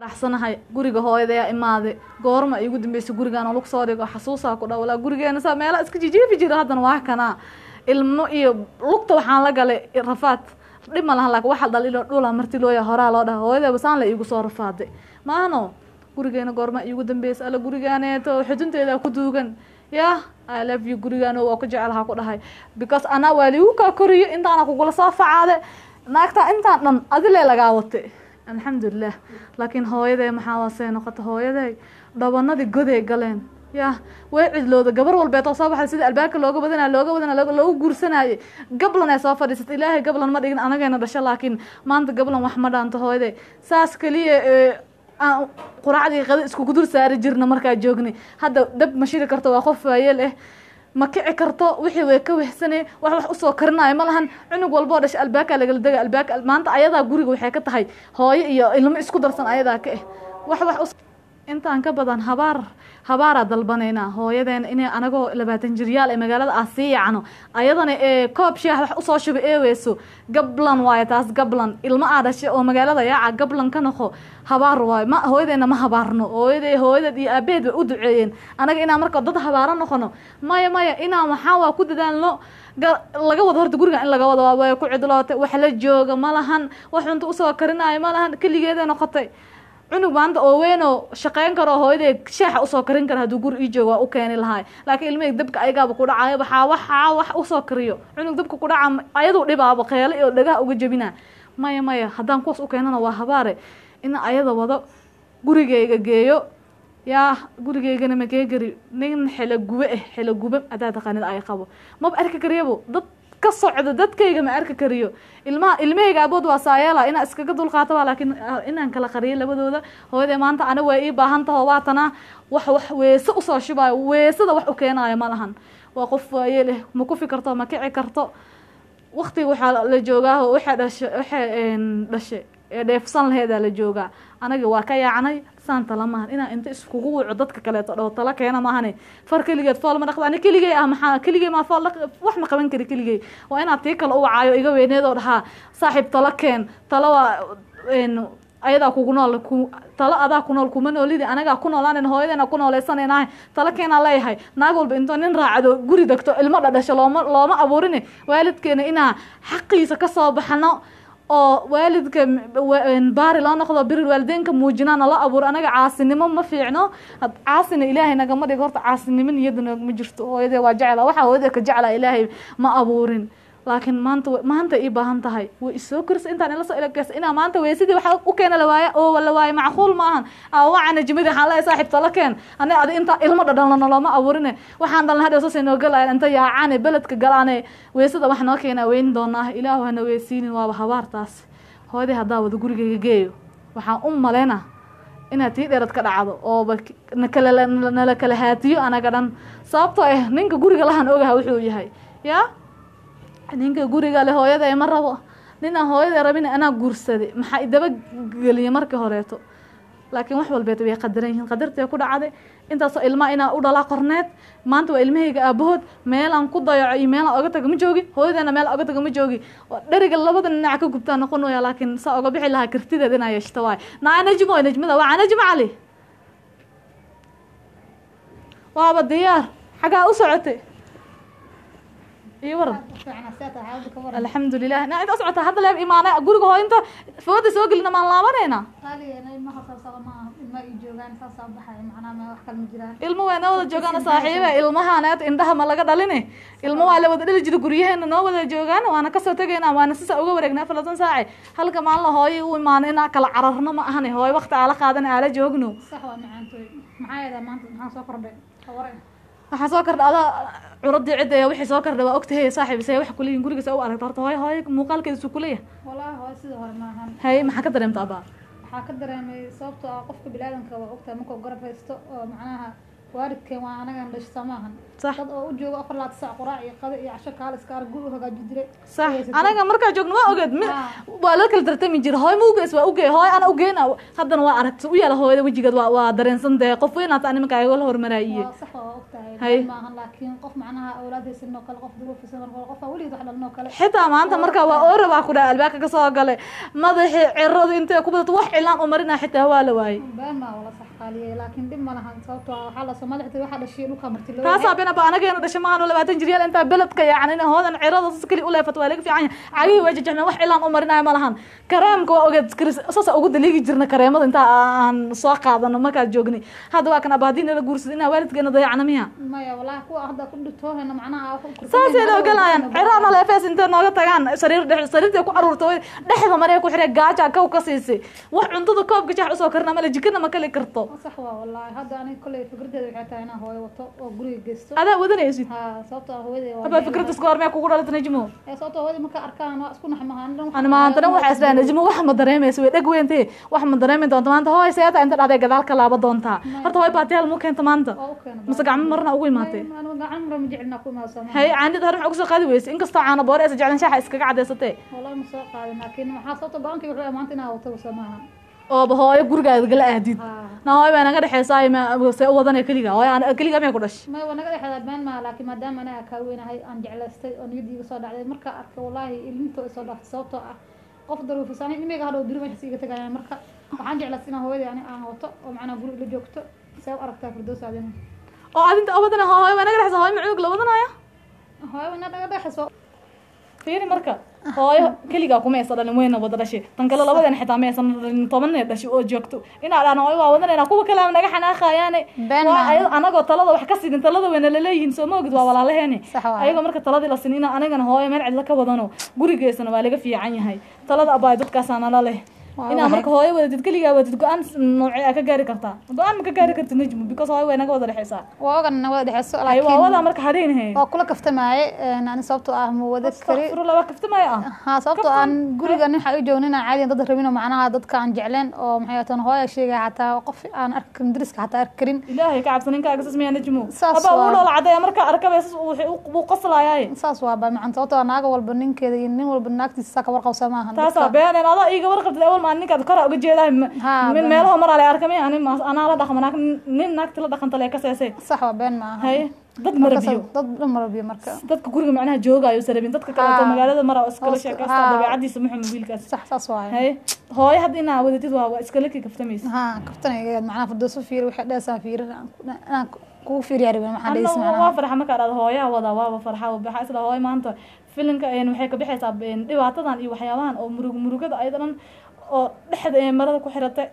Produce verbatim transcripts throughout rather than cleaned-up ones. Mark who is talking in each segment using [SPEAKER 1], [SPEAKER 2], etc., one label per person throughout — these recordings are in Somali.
[SPEAKER 1] raxsanahay guriga hooyaday imaade goorma igu dambeysay gurigaan oo lagu soo dhigo xasuusaa ku dhaw walaa gurigeena saa meela iska jijiifi jira haddana waa kana ilmo iyo lugta waxaan la galay rafaad dhib ma lahan laakiin waxa dhal ilo dhula marti loo yaa horaa loo dhahay hooyaday basaan la igu soo rafaaday maano gurigeena goorma igu dambeysay ala gurigaaneeto xudunteeda ku duugan ya I love you gurigaano waa ku jecelaha ku dhahay because ana wali uu ka koriyo intaana ku gula soo facaade naagta intaan dhan adile laga watay alxamdulillah laakiin hooyaday maxaa waasay noqotay hooyaday dhabanadii goday galeen ya way cidlooda gabar walba oo soo baxay sida albaabka looga badanaa looga badanaa looga guursanayay gablan ay soo fadhiisatay ilaahay gablan ma dhigin anageena dhashay laakiin maanta gablan wax ma dhaanto hooyaday saas kaliya quraacdii qada isku gudur saari jirna markaa joognay hadda dab ma shiri karto waa qof waayeel ah ma kici karto wixii way ka wehsanay wax wax u soo karinaay ma lahan cunug walbo dhash albaabka laga daga albaabka maanta ayada guriga waxay ka tahay hooyo iyo ilmo isku darsan ayada ka ah wax wax intaan ka badan habaar habaara dalbanayna hooyadeen inay anagoo labaatan jiryaal ee magaalada Aasiyaano ayadana ee koob shaah wax u soo shubay eeweeso gablan waay taas gablan ilmo aadashay oo magaalada yaaca gablan ka noqo habaar waay ma hooyadeena ma habaarno hooyaday hooyadad iyo aabeed u duceeyeen anaga inaan marka dad habaaro noqono maya maya inaan waxa waa ku dadaalno laga wado horta guriga in laga wado waa ku cidlootay wax la jooga ma lahan wax cunto u soo karinaay ma lahan kaligeeda noqotay cunug maanta oo weyn oo shaqeyn karo hooyaday shaaxa u soo karin kara haduu guri ii joogo u keenay lahaay laakiin ilmaha dabka ayaga ku dhacay waxa waxa wax u soo kariyo cunug dabka ku dhaca ayadu dhibaabo qeelo iyo dhagaha uga jabina maya maya hadaan kuus u keenana waa habaare in ayada wado gurigeyga geeyo yaa gurigeygana ma geegari nin xila gube eh xila gube adaa taqaanid ay qabo ma arki kariyabo dad ka socdo dadkayga ma arki kariyo ilmaha ilmahayga abood waa saayeela ina iskaga dul qaato laakiin inaan kala qariyo labadooda hooyaday maanta ana way ii baahan tahay waatana wax wax weeso u soo shubay weesada wax u keenayo ma lahan waa qof waayeel ma ku fikirto ma kici karto waqtiga waxa la joogaa waxa dhashay waxa een dhashay ee dheefsan laheeda la joogaa anaga waa ka yaacnay saanta lama ina inta iskugu wuxuu dadka kale oo tala keena maahane far kaligeed fool ma dhaqdo ani kaligay ah maxaa kaligay ma fool wax ma qaban kari kaligay waa ina tii kale u wacaayo iga weyneed oo dhaha saaxiib tala keen tala waa een ayada kugu nool ku tala adaa ku nool kuma noolidi anaga ku noolaan hooyadeena ku nooleysanaynaa tala keena leeyahay naag walba inta nin raacdo guri dagto ilmo dhashay looma looma abuurin waalidkeena ina xaqiisa ka soo baxno oo waalidka baari loo noqdo bir waalideenka muujinana la abuur anaga caasinimo ma fiicno caasina ilaahay naga ma dhigo horta caasinimo niyadna ma jirto hooyadee waa jecla waxa hooyadee ka jecla ilaahay ma abuurin laakiin maanta maanta ii baahan tahay way soo kors intaan la soo ilaagas ina maanta weesidii waxa u keenay la waaya oo wala waaya macquul ma ahan aa waana jimida xal ay saaxiib tala keen ana adi inta ilmo dhadhalna looma abuurin waxaan dhalna hadda soo soo galay inta yaacane beledka galaane weesida wax noo keenaa weyn doonaa ilaahu hana weesiinin waa habaartaas hooyadii hadaa wada gurigeyga geeyo waxaan u maleena inaad tii dheerad ka dhacdo oo kala nala kala haatiyo anaga dhan sababtoo ah ninka guriga lahan ogahay wuxuu yahay yaa ninka guriga leh hooyaday ma rabo nina hooyaday rabin ana guursaday maxay daba galiye markii horeeto laakiin wax walba way qadaran yihiin qadartay ku dhacday intaas ilma ina u dhala qorneed maanta waa ilmahayga aabahood meel aan ku dayaco iyo meel aan uga tago ma joogi hooyadeena meel uga tago ma joogi dhariga labada dhinac ka gubtaa noqon way laakiin sa uga bixi laha kartideed inay yeeshto waay naa najmo najmada waa najmo cali waaba diyaar xagaa u socotay ايوه الحمد لله انا انت اسعت هذا لا ايمان غورغ هو انت فوده سو غلنا ما لابنينا
[SPEAKER 2] قالي انا ما خصصا ما ما جوغان ساسا بخاي macna ma wax kale ma jiraan
[SPEAKER 1] ilmo waa wada joogan saaxiiba ilmahaanaad indhaha ma laga dhalin ilmo waa la wada dhali jiro guriyaheena noo wada joogan waana ka soo tageena waana sisa uga wareegnaa falatan saaci halka maan la hooyo u imaanayna kala cararno ma ahane hooyo waqti ala qaadan ala joogno
[SPEAKER 2] sax waa macaantoy maxaa yeelay maanta maxaan soo kordhay hawreen
[SPEAKER 1] waxa soo kordhada curadii cid ay wixii soo kordhay waa ogtahay saaxiib say wax kuliin guriga soo aragto horta hooyo hooyo muuqaalkeedu soo kuliya
[SPEAKER 2] wallahi hooyo sida hore ma ahan
[SPEAKER 1] hay maxaa ka dareemtaa aba
[SPEAKER 2] waxaa ka dareemay sababtoo ah qofka bilaadanka waa ogtahay markuu garab haysto oo macnaha waalidkeen waa anagan dhashta maahan
[SPEAKER 1] صح
[SPEAKER 2] dad oo u jooga afar laad saac quraac iyo qada iyo casho kaal iska arag guri u hagaaji jiray
[SPEAKER 1] صح anaga markaa joogno waa ogeed waa la kala tartami jira hooy ma ugeys waa ugey hooy ana ugeena haddana waa aragti u yaala hooyada wejigeed waa waa dareensan dee qof weynaata ani markaa iga la hormaraayiye
[SPEAKER 2] waa sax waa ogtahay maahan laakiin qof macnaha awlaadaysan oo kale qof duruufisan oo qof waligeed wax dhalno kale
[SPEAKER 1] xitaa maanta markaa waa oora baa ku dhaca albaabka ka soo galay madaxii cirada intee ku badato wax cilaan u marina xitaa waa la waayay
[SPEAKER 2] baan ma wala sax qaaliye laakiin dhib ma lahan sababtoo ah waxa la soo madaxda waxa dhashay dhulka marti loo
[SPEAKER 1] taas abina ba anageena dhashay maahan labaatan jiryaal inta beledka yacni hoodan cirada kali u leefat waa laga fiican yahay cagi wajajna wax cilaan u marinayo ma lahan kareemka waa ogeed saasa ugu daligi jirna kareemada inta aan soo qaadano markaa joognay hadda waa kan abaadiina la guursaday inaa waalidkeena dayacna miya
[SPEAKER 2] maya wallahi kuwa hadda ku dhintoohayna macnaha
[SPEAKER 1] saasay la ogalayaan cirana leefees inta nooga tagaan sariir dhex sariirta ku aruurto dhexda maree ku xiree gaaja ka ka siisay wax cuntada koobka jax usoo karna ma la jikana ma kali karto
[SPEAKER 2] sax waa wallahi hadda ani kulay fikradeeda waxay tahay inaan hooyo wato oo guriga geysto
[SPEAKER 1] adaa wadanaysid
[SPEAKER 2] ha sababtoo ah hooyadii waa
[SPEAKER 1] haba fikrada isku hormee kugu dhalatay najmo
[SPEAKER 2] ee sababtoo hooyadii marka arkaan waa isku naxmahan
[SPEAKER 1] ana maanta waxa isla najmo wax ma dareemayso way dhag weentay wax ma dareemin doonto maanta hooy seeta inta dhaday gadaal ka laaba doonta horta hooy baatiyal mu keento maanta mase gacmo marna ugu imaatay
[SPEAKER 2] anu gacan mar ma jecelna ku imaasana
[SPEAKER 1] hay caandid hore waxa ugu soo qaadi weysay inkastoo caana boor ee jeclan shaaxa iskaga cadeysatay
[SPEAKER 2] wallahi ma soo qaadin laakiin waxa sababtoo baankii wuxuu maanta inaa wato samaha
[SPEAKER 1] oo bahooyo gurigaada gala ahdid na hooy baa naga dhaxeysay ma se u wadanay kaliga hooy aan kaliga ma ku dhash
[SPEAKER 2] ma waa naga dhaxeeyay baan ma laakiin maadaama ana ka weynahay aan jeclaystay oo niyadiiga soo dhacday marka arka wallahi ilminto soo dhaftay sababtoo ah qof daruufisan imiga hadhow biri meesha iga tagayaan marka waxaan jeclaystay inaan hooyadii ani aan wato oo macna guri la joogto say u aragtaa firdaws aadina
[SPEAKER 1] oo adinta wadana hooy baa naga dhaxeysay hooy macnuug la wadanaya
[SPEAKER 2] hooy waa naga dhaxeysay
[SPEAKER 1] fiiri marka hooyo kaliga kuma aysan dhalin weyna wada dhashay tan kale labadan xitaa ma aysan dhalin toban neef dhashay oo joogto inaa dhaan hooyo waa wadanayna kuwa kale naga xanaaqayaan waa anagoo talada wax ka sidin talada weyna la leeyihiin soo moogid waa walaalaheeni ayagoo marka taladii la sin ina anagana hooyo meel cid la ka wadano gurigeesana waa laga fiican yahay talada abaay dadkaas nala leh ina marka hooyo wadid kaliga wadid go'aan noocay ka gaari kartaa go'aan ma ka gaari kartid najmu because hooyo way naga wada dhaxaysaa
[SPEAKER 2] waa ogan wada dhaxayso
[SPEAKER 1] laakiin waa wada marka hadeenahay
[SPEAKER 2] waa kula kaftamaaye aan sababtoo ah ma wada kari
[SPEAKER 1] furu laba kaftamaaye ah
[SPEAKER 2] ha sababtoo aan guriga nin waxa ay joognina caadi dad rabin macnaha dadka aan jecleen oo maxay tan hooyo sheegay xataa qof aan arkin diriska xataa ark karin
[SPEAKER 1] ilaahay ka cabsanin ka agsas miya najmu aba uu la caday marka arkabees uu qoslaayay
[SPEAKER 2] saas waa ba macna sababtoo naaga walba ninkeeda iyo nin walba naagtiisa ka warqabsa maahan
[SPEAKER 1] taas beeneen ada iiga warqabtay awal ma ninka kara uga jeedaa min meelaha marale arkamay ani ana la dhaqmanaak nin naagta la dhaqanta le ka seesay
[SPEAKER 2] sax waa been ma aha
[SPEAKER 1] hay dad marabiyo
[SPEAKER 2] dad marabiyo marka
[SPEAKER 1] dadka guriga macnaha joogayo sarabin dadka kale oo magaalada mara iskala sheekaysta dabeecadiisa muxuu wiilkaas
[SPEAKER 2] sax saas waa
[SPEAKER 1] hay hooy had ina wadatid waa iskala ki kaftamaysa
[SPEAKER 2] ha kaftanayga macnaha furdooso fiir waxa dheesan fiir aan ku fiir yar maxaa dhees
[SPEAKER 1] macnaha waa farxa marka aad hooyaha wada waa farxa waxa isla hooy maanta filimka een waxay ka bixaysaa dhibaatadan iyo waxyaabahan oo murug murugada aydan oo dhexda ee marada ku xiratay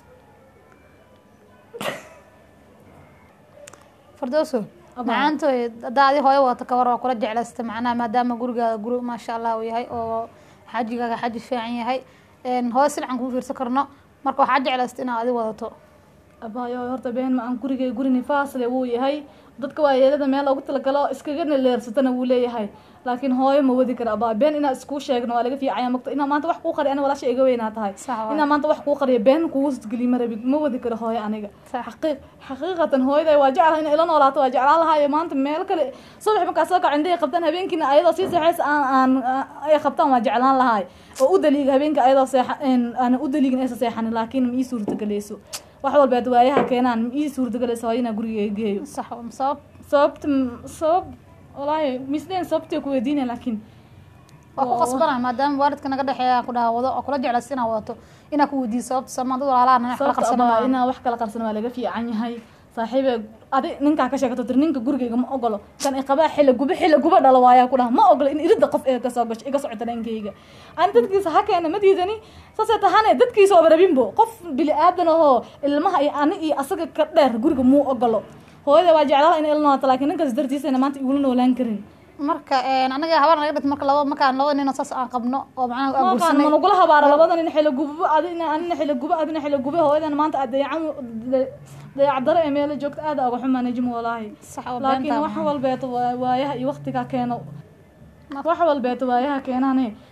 [SPEAKER 2] fardooso maanta daadi hooyo wata ka war waa kula jeclaystay macnaha maadaama guriga guri ma sha Allah uu yahay oo xajiga xaji fiican yahay een hooyo silcan ku fiirsan karno marka waxa jeclaystay inaad adi wadato
[SPEAKER 1] abaayo horta been ma aan guriga guri nifaasle uu yahay dadka waa yeelada meel ugu tala galo iskaga leersatana uu leeyahay laakiin hooyo ma wadi kara abaa been ina isku sheegno waa laga fiicaya magta ina maanta wax ku qari ana walaasha iga weynaa tahay ina maanta wax ku qariyo been kugu isgeli marabid ma wadi kara hooyo aniga xaqiiq xaqiiqatan hooyada waa jeclahay in ila noolaato waa jeclaan lahaay maanta meel kale subax markaa soo kac indhay qabtaan habeenkiina ayadoo sii seexays aan aan ay qabtaan waa jeclaan lahaay oo u daliig habeenka ayadoo seexan aan u daliigin aysa seexan laakiin ma ii suurta galeyso wax walba dadwaayaha keenaan ma ii suurta galeyso ina guriga geeyo
[SPEAKER 2] sax sabab
[SPEAKER 1] sabab sabab والله مسلين صبتي ku weydiinay laakiin
[SPEAKER 2] waa ku qasbanaa maadaama waalidka naga dhaxeeya ku dhaawado oo kula jeclaysan inaa wadato inaa ku weydiiso sababta samaadada walaalaha wax kala qarsanaa
[SPEAKER 1] inaa wax kala qarsanaa waa laga fiican yahay saaxiibe adi ninka ka sheekato tir ninka gurigeyga ma ogolo kan ay qabaa xilli guba xilli guba dhalo waaya ku dhaha ma ogolo in irida qof ee ka soo gasho iga socota dhankeyga aan dadkiisa ha keena ma diidani saasay tahane dadkiisa oo rabinbo qof bili aadan oo ilmaha iyo ani iyo asaga ka dheer guriga muu ogolo hooyada waa jeclaha in ilmo ta laakiin ninkaas dartiisana maanta igula noolaan karin
[SPEAKER 2] marka een anaga habar naga dhigtay marka laba marka laba nin oo saas aan qabno oo macnaha aan
[SPEAKER 1] gursanay ma nagula habaara labada nin xilli guba adina anina xilli guba adina xilli guba hooyadana maanta adeecan dayac ee meel joogta aad uga xumaan najmo walaahi laakiin wax walbeeto waayaha iyo waqtiga keeno wax walbeeto waayaha keenane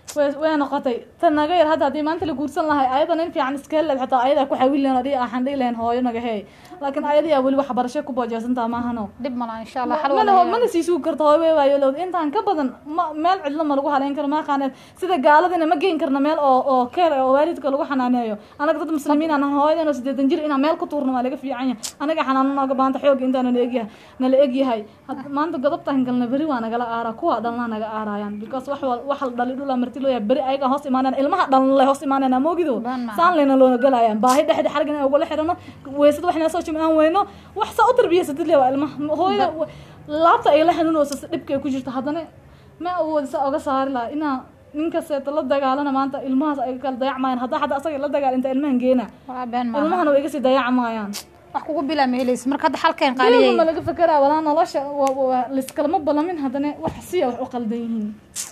[SPEAKER 1] way way noqotay tan naga yar hadda hadii maanta la guursan lahay ayadan in fiican iska helay xataa ayada ku xawilana dhii aan dhiileen hooyo naga hay laakiin ayada wali wax barasho ku boojaysantaa ma ahano
[SPEAKER 2] dib ma insha Allah xal
[SPEAKER 1] wala mana sii suug karto hooyo waayo loo intaan ka badan meel cidlo ma lagu haleyn karo ma qaaneed sida gaaladina ma geen karna meel oo oo keer oo waalidka lagu xanaaneeyo anaga dad muslimiin aan hooyadana sideetan jir ina meel ku tuurno waa laga fiican yahay anaga xanaano naga baanta xoog intaan na eegyahay nala eegyahay maanta godobtaan galna bari waa naga la aara kuwa dhalna naga aarayaan because wax wax dhali dhula marti loo yahay bari ayaga hoos imaanaan ilmaha dhalan leh hoos imaanaan moogido saan leena loo galayaan baahi dhexda xargan ay ugu la xirano weesad waxna soo jimcaan weyno wax soo tarbiyaysid leeyahay ilmaha hooyada laabta ay la xanuunayso dhibka ku jirto hadana ma awood sa uga saari la ina ninka seeta la dagaalana maanta ilmahaas ay kala dayacmayaan hadda hadda asaga la dagaal inta ilmahan geena ilmahan way iga sii dayacmayaan
[SPEAKER 2] wax kugu bila meelays marka hadda xalkeen qaaliyay
[SPEAKER 1] ma laga fakiraa wala nolosha liskalama balamin hadana wax si wax u qaldan yihiin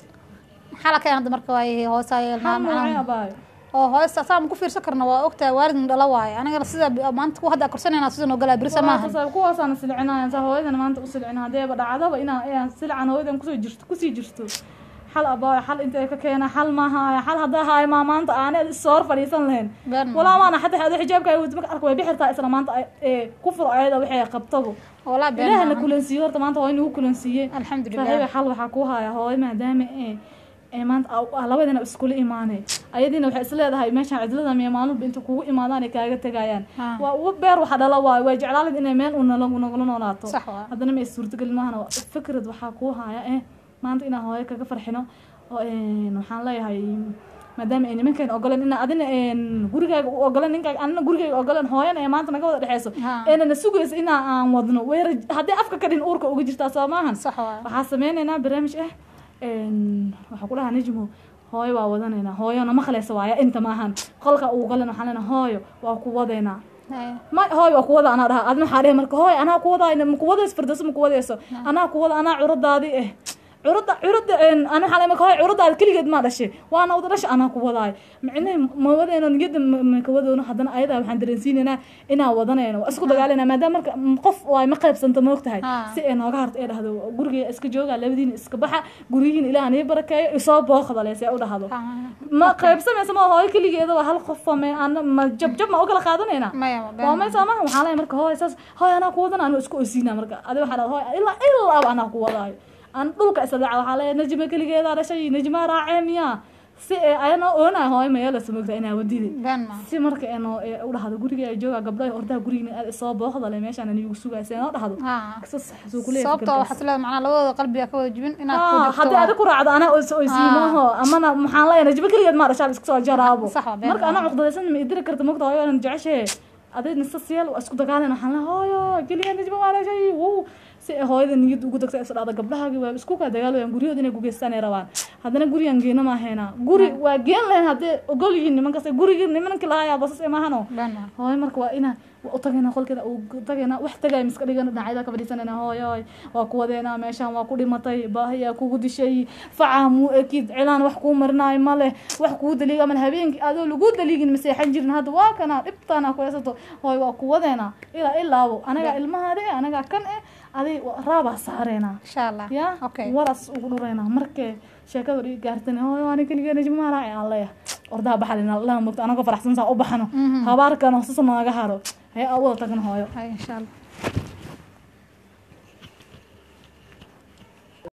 [SPEAKER 2] xalkeen hadda marka way hoosayeen
[SPEAKER 1] maamay
[SPEAKER 2] oo hoosta saam ku fiirsan karna waa ogtaa waalid dhala waay aniga sida maanta ku hadda korsanayna sida noo galaa birsa maaha
[SPEAKER 1] kuwaas aan silcinayaan saa hooyadan maanta u silcinaa hadeeba dhacdaba inaan aan silcan hooyadan ku soo jirto ku sii jirto xal abaa xal inta ka keena xal maaha xal hadaa haay ma maanta aan soor fadhiisan lahayn wala maana xataa hada xijaabka ay wadma arko way bixirtaa isla maanta ee ku furo ayada waxay qabtabo wala been ilaahay kulansiyo horta maanta waa inuu kulansiiyay alxamdulillah xal waxa ku haaya hooy maadaama ee ee maanta labadina isku iimaanay ayadina waxay isleedahay meesha cidlada ma maalmo inta kugu iimaadaan ay kaaga tagayaan waa u beer waxa dhala waa way jeclaalid inay meel u nalagu noolaato hadana ma suurtagal maahan fikrad waxa ku haaya ee maanta ina hooyo kaga farxino oo een waxaan leeyahay maadaama ay nimankan ogolaan ina adina een gurigaaga u ogolaan ninka anna gurigaaga ogolaan hooyana ay maanta naga wada dhaxayso ee na sugayso ina aan wadno weer hadii afka ka dhin uurka uga jirta Soomahan waxa sameeynaa barnaamij ah een waxa ku lahaa najmo hooyo waa wadanayna hooyona ma khaleeso waaya inta maahan qolka uu galan waxaan leena hooyo waa ku wadayna ma hooyo waa ku wada ana dhaha adna xaarey marka hooyo ana ku wadayna ma ku wadays fardas ma ku wadayso ana ku wada ana curadaadi eh curada curada een ana xalay marka hooyo curadaadi kaligeed ma dhashay waana wada dhashay ana ku wadaay macnay ma wadayna niyada ma ka wadayno hadana ayada waxaan dareensiinayna inaa wadanayno isku dagaalana maadaama marka qof way ma qaybsanto ma ogtahay si ay nooga harto ee dhahdo guriga iska jooga labadiin iska baxa gurigiin ilaahay barakeeyo isoo booqda leesay u dhahdo ma qaybsanayso ma hooyo kaligeeda waa hal qof ma aan ma jab jab ma u kala qaadanayna waa ma soo ma waxaan leeyahay marka hooyo saas hooyo ana ku wadana anu isku oosiina marka adiga waxa hooyo ila ila ana ku waday aan dhulka isdaaca waxa la najma kaligeeda dhashay najma raacemiya si ayna oona hooy meel la sameeyay inaa wadidi si marka inoo u dhahdo guriga ay jooga gabdhaha ordaha guriga ay soo booqda le meeshan aan igu sugaysay inoo dhahdo kasas soo kulay
[SPEAKER 2] sababta waxa sila macna labada qalbiga ka wada jibin inaad ku
[SPEAKER 1] jirto hadii aad ku raacdo ana oo siimaaho amana maxaan la najma kaligeed ma dhashay isku soo jaraabo marka ana uqdaysan ma idiri karto magta hooyo aan jeceshay adayna sasiil isku dagaalana waxaan la hooyo kaliya najma ma dhashay wuu si hooyada niyad ugu dagtay isdhaada gabdhahaagi waa isku ka dagaalayaan guriyooda inay ku geystaan ay rabaan hadana gurigan geena ma heena guri waa geen leen hadii ogol yihiin nimanka say guriga nimanka lahaaya basas ma hano hooy marka waa ina u tagayna qolkeeda u tagayna wax tagay miska dhigana dhacayda ka fadhiisanayna hooyo waa ku wadeena meeshan waa ku dhimatay baahiya kugu dishay facaamu akid cilaan wax ku marnaay male wax ku daliiga man habeenkii adoo lagu daliigin maseexan jirna hada waa kana dhibtana ku haysato hooy waa ku wadeena ila ilaabo anaga ilmahaade anaga kan eh adi raaba saarena
[SPEAKER 2] insha Allah
[SPEAKER 1] ya okay waras ugu dhurayna markay sheekadu dhig gaartana hooyo ani kaliya najma raacay Allah ordaa baxalina Allah mugta anaga faraxsan saa u baxano habaarkan oo soo naga haro hay awal tagna hooyo
[SPEAKER 2] insha Allah